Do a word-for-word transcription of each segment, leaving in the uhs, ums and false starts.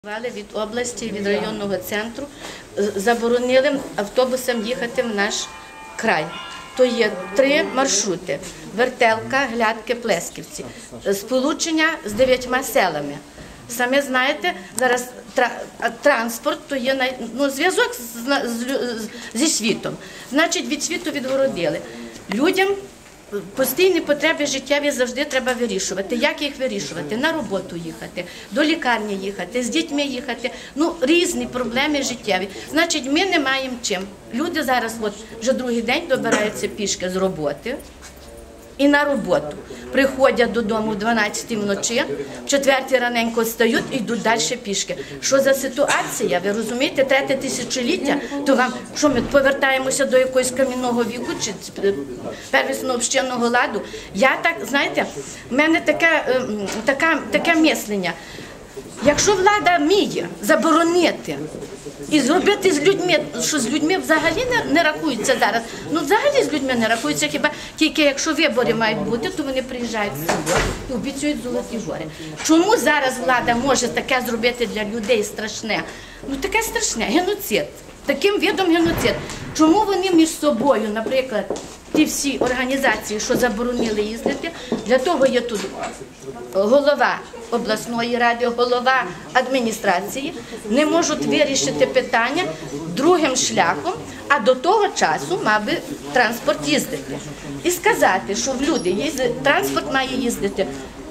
Від області, від районного центру заборонили автобусам їхати в наш край. То є три маршрути – Вертелка, Глядки, Плесківці. Сполучення з дев'ятьма селами. Самі знаєте, зараз транспорт – то є ну, зв'язок з, з, зі світом. Значить, від світу відгородили. Людям постійні потреби життєві завжди треба вирішувати. Як їх вирішувати? На роботу їхати, до лікарні їхати, з дітьми їхати. Ну, різні проблеми життєві. Значить, ми не маємо чим. Люди зараз от, вже другий день добираються пішки з роботи і на роботу. Приходять додому в дванадцятій вночі, в четвертій раненько встають і йдуть далі пішки. Що за ситуація? Ви розумієте, третє тисячоліття, то вам, що ми повертаємося до якогось кам'яного віку чи первісного общинного ладу? Я так, знаєте, в мене таке, таке, таке мислення. Якщо влада вміє заборонити і зробити з людьми, що з людьми взагалі не, не рахуються зараз, ну взагалі з людьми не рахуються, хіба тільки якщо вибори мають бути, то вони приїжджають в село і обіцяють золоті гори. Чому зараз влада може таке зробити для людей страшне? Ну таке страшне, геноцид, таким видом геноцид. Чому вони між собою, наприклад, ті всі організації, що заборонили їздити, для того є тут голова обласної ради, голова адміністрації, не можуть вирішити питання другим шляхом, а до того часу мав би транспорт їздити. І сказати, що в люди їздить, транспорт має їздити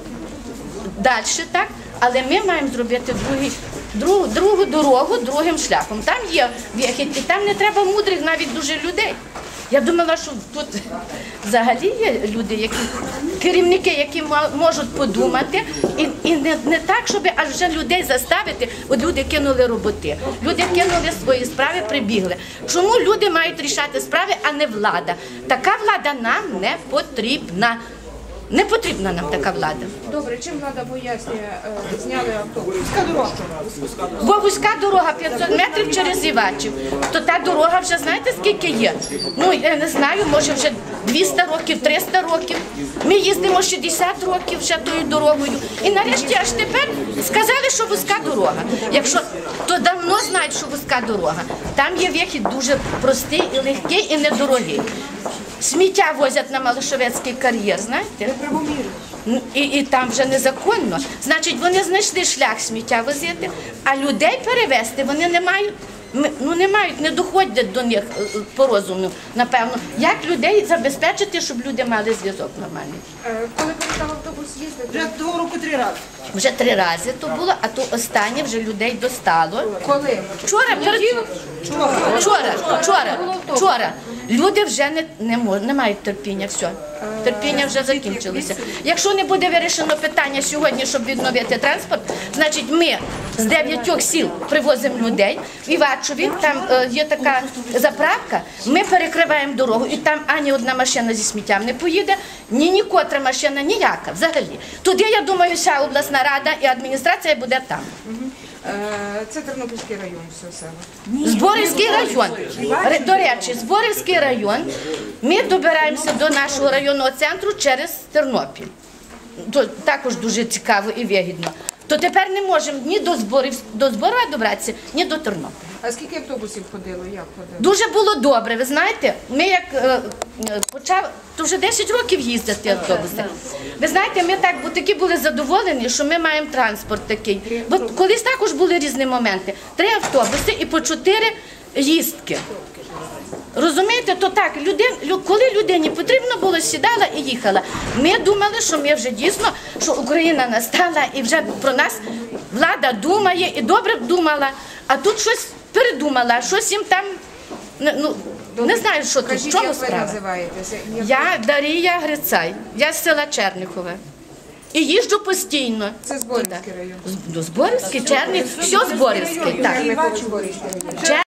далі, так, але ми маємо зробити другий, другу, другу дорогу другим шляхом. Там є вихід, і там не треба мудрих навіть дуже людей. Я думала, що тут взагалі є люди, які, керівники, які можуть подумати, і, і не, не так, щоб аж вже людей заставити, от люди кинули роботи, люди кинули свої справи, прибігли. Чому люди мають рішати справи, а не влада? Така влада нам не потрібна. Не потрібна нам така влада. Добре, чим влада пояснює, зняли автобус? Вузька дорога. Бо вузька дорога п'ятсот метрів через Івачів. То та дорога вже знаєте скільки є? Ну я не знаю, може вже двісті років, триста років. Ми їздимо шістдесят років вже тою дорогою. І нарешті аж тепер сказали, що вузька дорога. Якщо то давно знають, що вузька дорога. Там є вихід дуже простий і легкий і недорогий. Сміття возять на Малишовецький кар'єр, знаєте? І, і там вже незаконно. Значить, вони знайшли шлях сміття возити, а людей перевезти вони не мають. Ну не мають, не доходять до них по розуму, напевно. Як людей забезпечити, щоб люди мали зв'язок нормальний? Коли перестав автобус їздити? Вже того року три рази. Вже три рази то було, а то останнє вже людей достало. Коли? Вчора, перед... вчора, вчора, вчора. Люди вже не, не, мож... не мають терпіння, все. Терпіння вже закінчилося. Якщо не буде вирішено питання сьогодні, щоб відновити транспорт, значить ми з дев'ятьох сіл привозимо людей. В Івачові там е, є така заправка, ми перекриваємо дорогу, і там ані одна машина зі сміттям не поїде, ні нікотра машина, ніяка взагалі. Туди, я думаю, вся обласна рада і адміністрація буде там. Це Тернопільський район, все село. Зборівський район. До речі, Зборівський район, ми добираємося до нашого районного центру через Тернопіль. То також дуже цікаво і вигідно. То тепер не можемо ні до зборів, до Зборова добратися, ні до Тернополя. А скільки автобусів ходило, як ходило? Дуже було добре, ви знаєте, ми як е, почав, то вже десять років їздять ті автобуси. Ви знаєте, ми так, бо такі були задоволені, що ми маємо транспорт такий. Бо колись також були різні моменти. Три автобуси і по чотири їздки. Розумієте, то так, людин, коли людині потрібно було, сідала і їхала. Ми думали, що ми вже дійсно, що Україна настала і вже про нас влада думає і добре б думала, а тут щось передумала, щось їм там, ну, не знаю, що тут, в чому справа. Як ви називаєтеся? Я Дарія Грицай, я з села Черніхове. І їжджу постійно. Це Зборівський район. Зборівський, Черніх, все Зборівський, так.